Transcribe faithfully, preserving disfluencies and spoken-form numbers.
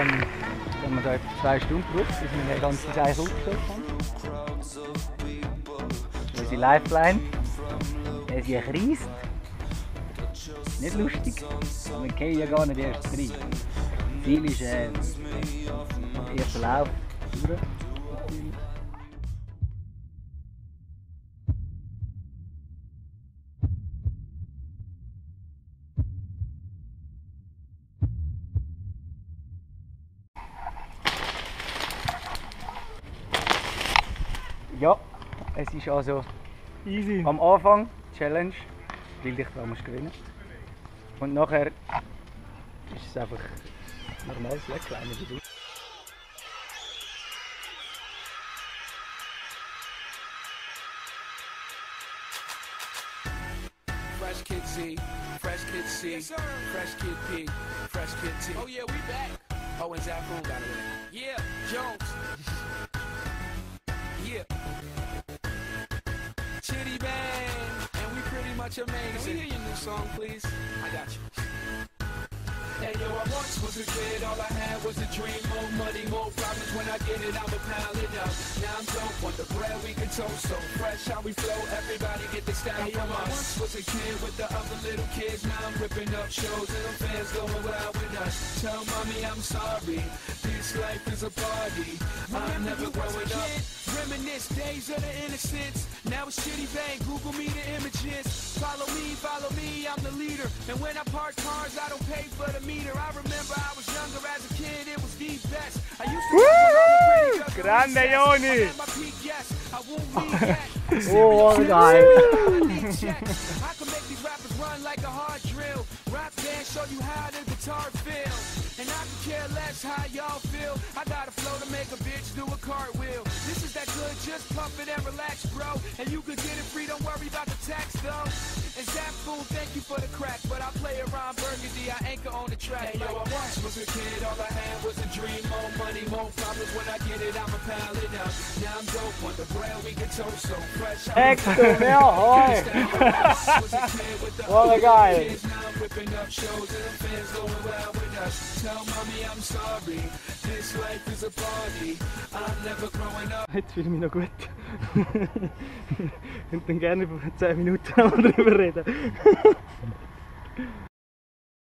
Ähm, wenn man da etwa zwei Stunden braucht, bis man den ganzen Scheiß aufgestellt haben. Unsere Lifeline. Er ist ja kreist. Nicht lustig, aber wir gehen ja gar nicht erst rein. Das Ziel ist äh, der erste Lauf durch. Ja, es ist also easy. Am Anfang Challenge, weil ich da muss gewinnen. Und nachher ist es einfach normal, sehr kleine wie du. Fresh Kid C, Fresh Kid C, yes, Fresh Kid P, Fresh Kid T. Oh yeah, we back. Oh, and Zach Boone got it. Yeah, Jones. Yeah. Chitty bang, and we pretty much amazing. Can we hear your new song, please? I got you. Hey yo, I once was a kid, all I had was a dream. More money, more problems, when I get it, I'ma pound it up. Now I'm dope, want the bread we can toast, so fresh how we flow, everybody get the style hey, from us. I once was a kid with the other little kids, now I'm ripping up shows and them fans going wild with us. Tell mommy I'm sorry, this life is a party, I'm never growing up. Reminisce days of the innocence, now it's shitty bang, Google me the images. Follow me, follow me, I'm the leader, and when I park cars I don't pay for the meter. I remember I was younger as a kid, it was the best. I used to Woo! Grande Joni! Oh, geil! I can make these rappers run like a hard drill. Rap band show you how the guitar feel. And I can care less how y'all feel. I got a flow to make a bitch do a cartwheel. This is that good, just pump it and relax, bro. And you can get it free, don't worry about the tax, though. And Zap Fool, thank you for the crack, but I play around Burgundy, I anchor on the track. Hey, yo, I once was a kid, all I had was a dream. More money, more problems, when I get it, I'ma pile it up. Now I'm dope, want the bread we can toast, so fresh. Extra mehr, hoi! What a guy! Now I'm ripping up shows and the fans going wild with us. Tell mommy I'm sorry, this life is a party, I'm never growing up. Jetzt fühle ich mich noch gut. Ich könnte dann gerne vor zehn Minuten darüber reden.